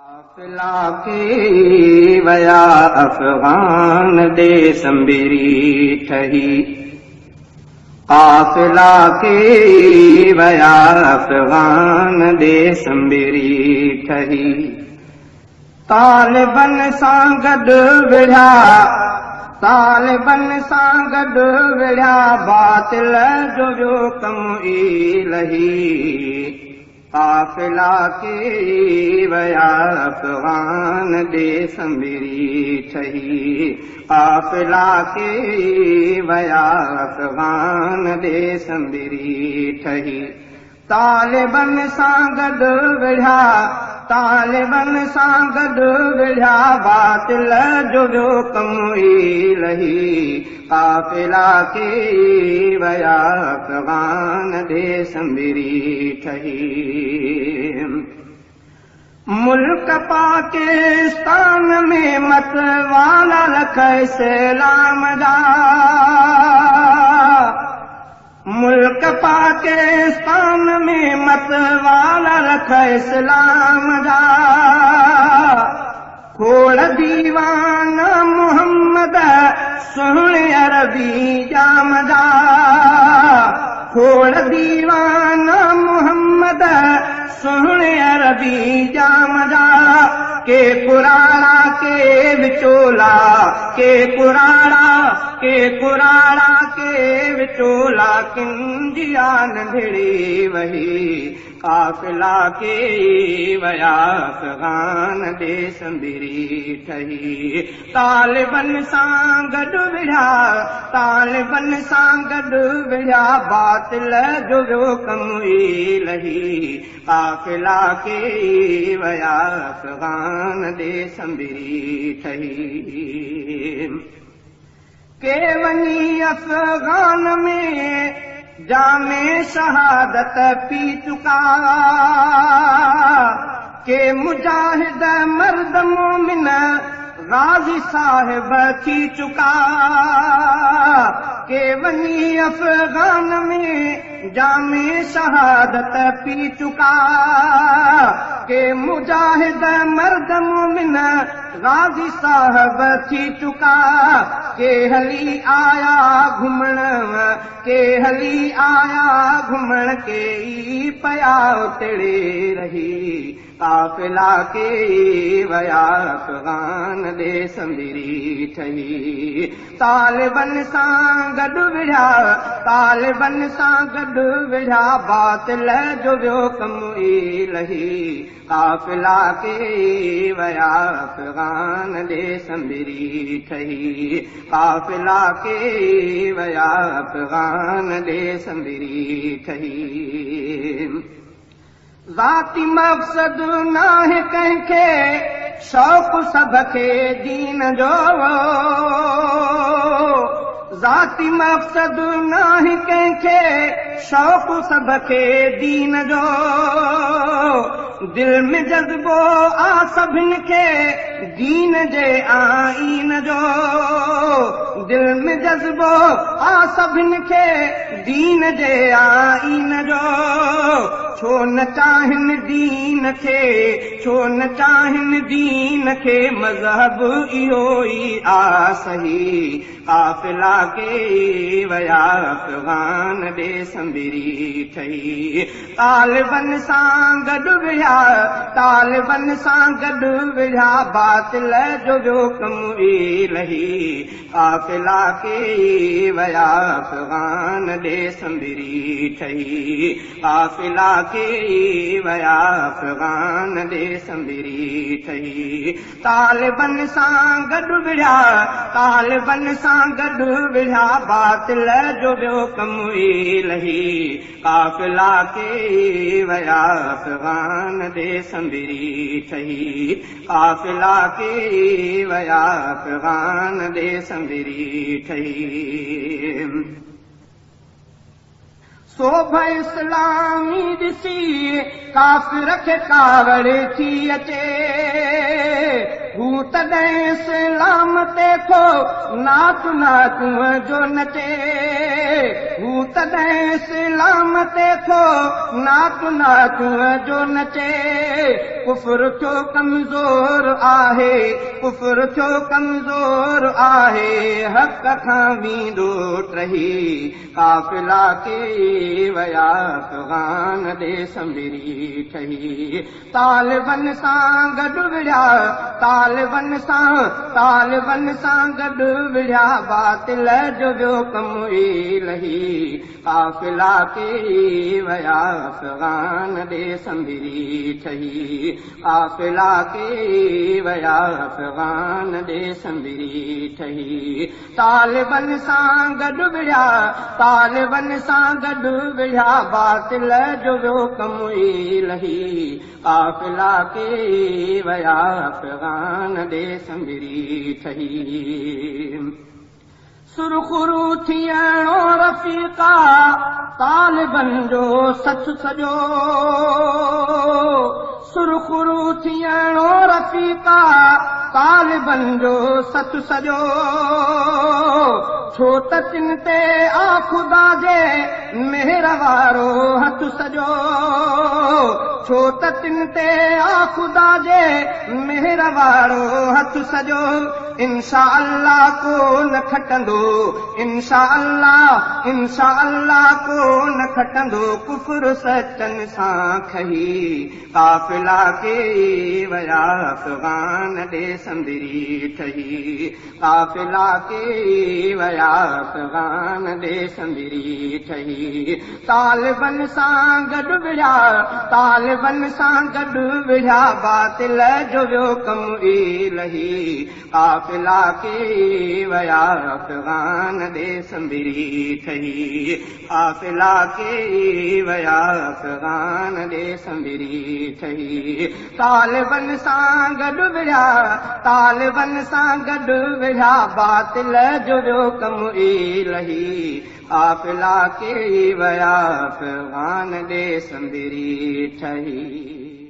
काफिला के वया अफगान दे संबिरी ठही। काफिला के वया अफगान दे संबिरी ठही। तालिबन सां गॾु विढ़िया, तालिबन सां गॾु विढ़िया, बातिल जो ॿियो कमु इलाही। काफिला के वया अफगान दे संबिरी ठही। काफिला के वया अफगान दे संबिरी ठही। तालिबन सां गॾु विढ़िया, तालिबन सां गॾु विढ़िया, बातिल जो ॿियो कमु इलाही। काफिला के वया अफगान दे संबिरी ठही। मुल्क पाकिस्तान में मतवाला लख इस्लाम जा। मुल्क पाकिस्तान में मतवाला लख इस्लाम जा। खोड़ दीवाना मोहम्मद सुहिणे अरबी जाम जा। खोड़ दीवाना मोहम्मद सुहिणे अरबी जाम जा। के कुराड़ा के विचोला, के कुराड़ा, के कुराड़ा के विचोला, किंजिया नंढड़ी वही। काफिला के वया अफगान दे संबिरी ठही। तालिबन सां गॾु विढ़िया, तालिबन सां गॾु विढ़िया, बातिल जो ॿियो कमु इलाही। काफिला के वया अफगान दे संबिरी ठही। के वञी अफगान में जामे शहादत पी चुका। के मुजाहिद मर्द मोमिन गाज़ी साहिब थी चुका। के वञी अफगान में जामे शहादत पी चुका। के मुजाहिद मर्द मोमिन गाज़ी साहिब थी चुका। के हली आया घुमण, के हली आया घुमण, के ई पया उतड़े रही। काफिला के वया अफगान दे संबिरी ठही। तालिबन सां गॾु विढ़िया, तालिबन सां गॾु विढ़िया, बातिल जो ॿियो कमु इलाही। काफिला के वया अफगान दे संबिरी ठही। काफिला के वया अफगान दे संबिरी ठही। ज़ाती मक़सद नाहे कंहिंखे, शौक़ सभ खे दीन जो। ज़ाती मक़सद नाहे कंहिंखे, शौक़ सभ खे दीन जो। दिल में जज़्बो आ सभिनि खे दीन जे आईन जो। दिल में जज़्बो आ सभिनि खे दीन जे आईन जो। छो न चाहिनि दीन खे, छो न चाहिनि दीन खे, मज़हब इहो ई आ सही। काफिला के वया अफगान दे संबिरी ठही। तालिबन सां गॾु विढ़िया, तालिबन सां गॾु विढ़िया, बातिल जो ॿियो कमु इलाही। काफिला के वया अफगान दे संबिरी ठही। काफिला के वया अफगान दे संबिरी ठही। तालिबन सां गॾु विढ़िया, तालिबन सां गॾु विढ़िया, बातिल जो ॿियो कमु इलाही। काफिला के वया अफगान दे संबिरी ठही। काफिला के वया अफगान दे संबिरी ठही। सोभ इस्लामी ॾिसी काफ़िर खे कावड़ थी अचे। हू तॾहिं इस्लाम ते को नाच नाच जो नचे। हू तॾहिं इस्लाम ते थो नाच नाच जो नचे कुफर थियो कमज़ोर आहे कुफर थियो कमज़ोर आहे हक़ खां वींदो टही काफ़िला के वया अफ़गान ॾे संभरी ठही तालिबन सां गॾु विढ़िया तालिबन सां गॾु विढ़िया बातिल जो ॿियो कमु ई लही काफ़िला के वया अफ़गान ॾे संभरी ठही काफ़िला के वया अफ़गान ॾे संभरी ठही तालिबन सां गॾु विढ़िया तालिबन सां गॾु विढ़िया बातिल जो ॿियो कमु ई लही काफ़िला के वया अफ़गान ॾे संभरी ठही सुरखुरू थियणो रफ़ीक़ा तालिबन जो सच सॼो सुरखुरू थियणो रफ़ीक़ा तालिबन जो सच सॼो छो त तिन ते आ ख़ुदा जे मेहर वारो हथ सॼो छो त तिन ते आ ख़ुदा जे मेहर वारो हथ सॼो इंशा अल्लाह को न खटंदो इंशा अल्लाह को न खटंदो कुफर सचन सां खही काफ़िला के वया अफ़गान ॾे संभरी ठही काफ़िला के वया अफ़गान ॾे संभरी ठही तालिबन सां गॾु विढ़िया तालिबन सां गॾु विढ़िया बातिल जो ॿियो कमु ई लही काफ़िला के वया अफ़गान ॾे संभरी ठही काफ़िला के वया अफ़गान ॾे संभरी ठही तालिबन सां गॾु विढ़िया तालिबन सां गॾु विढ़िया बातिल जो ॿियो कमु ई लही काफ़िला के वया अफ़गान ॾे संभरी ठही